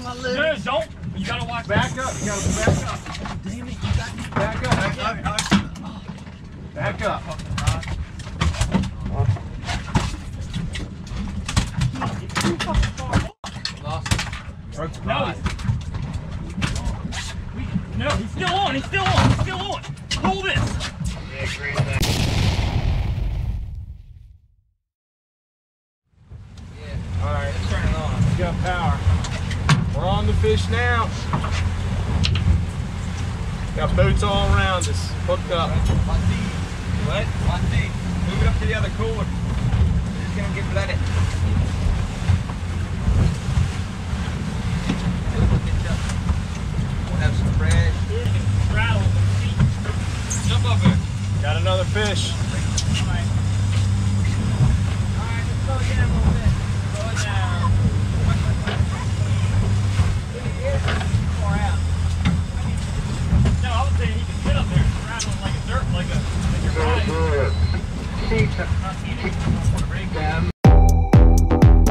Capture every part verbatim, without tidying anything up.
my leg. No, don't. You gotta watch. Back up. You gotta back up. Damn it, you got me. Back up. Back up. Back up. Lost it. Broke the No, rod. we, no, he's still on. He's still on. He's still on. Hold this. Yeah, great thing. Yeah. All right. Let's turn it on. We got power. We're on the fish now. Got boats all around us, hooked up. One deep. What? One deep. Move it up to the other cord. It's gonna get flooded. We'll have some bread. Rattle the feet. Jump up here. Got another fish. Alright. Alright, let's slow it down a little bit. Slow it down. Far out. No, I was saying he could sit up there and rattle like a dirt, like a, like a ride. Not eating. Rig down.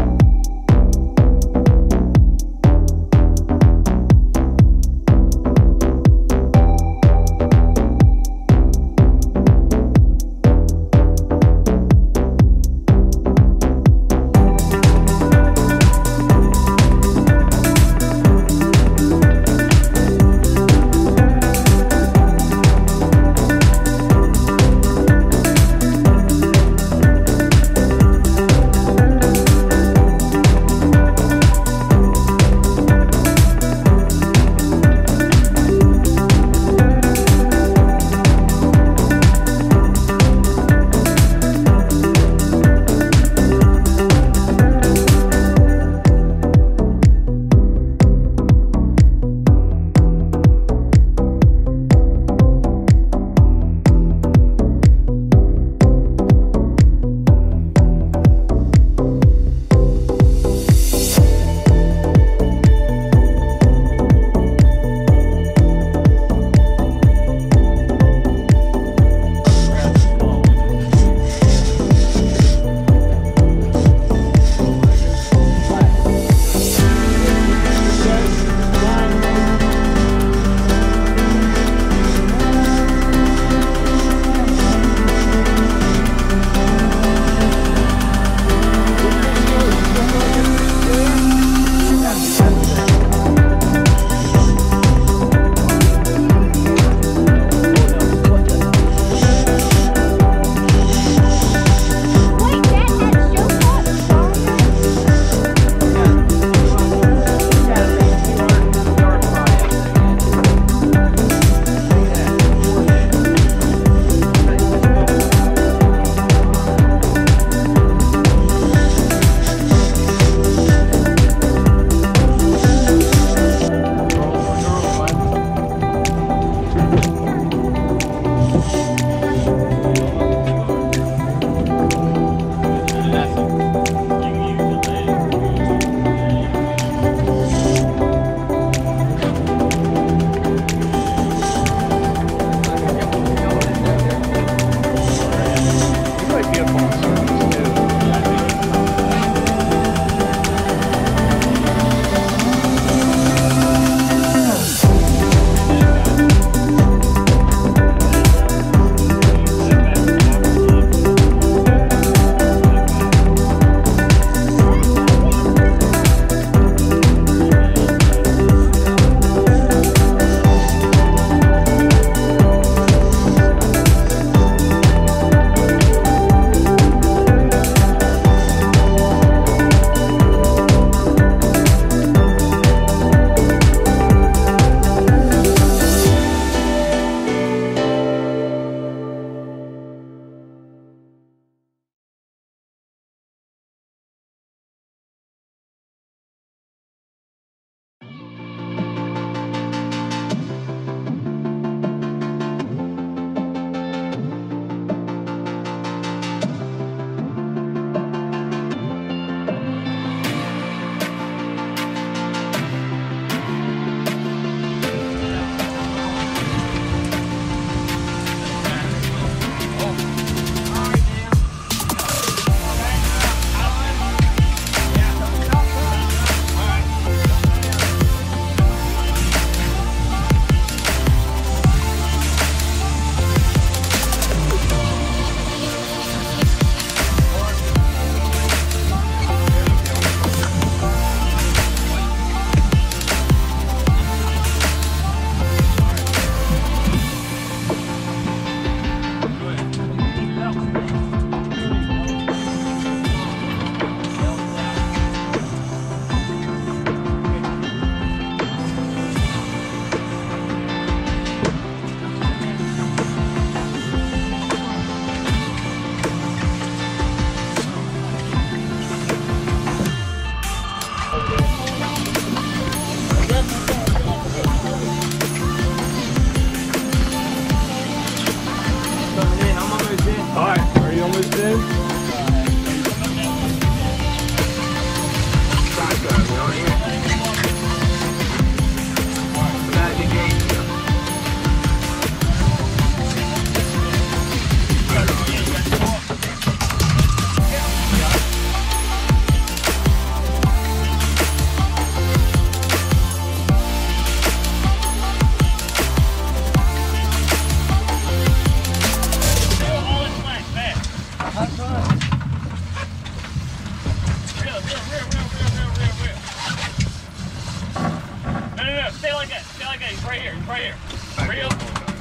right here. He's right here. Right up.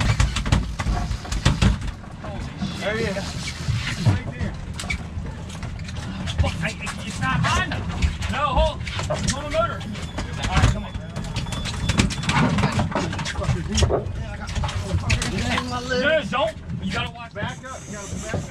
There he is. He's right there. Look, I, it's not mine though. No, hold. It's on the motor. Alright, come on. No, don't. You gotta watch back up. You gotta back up.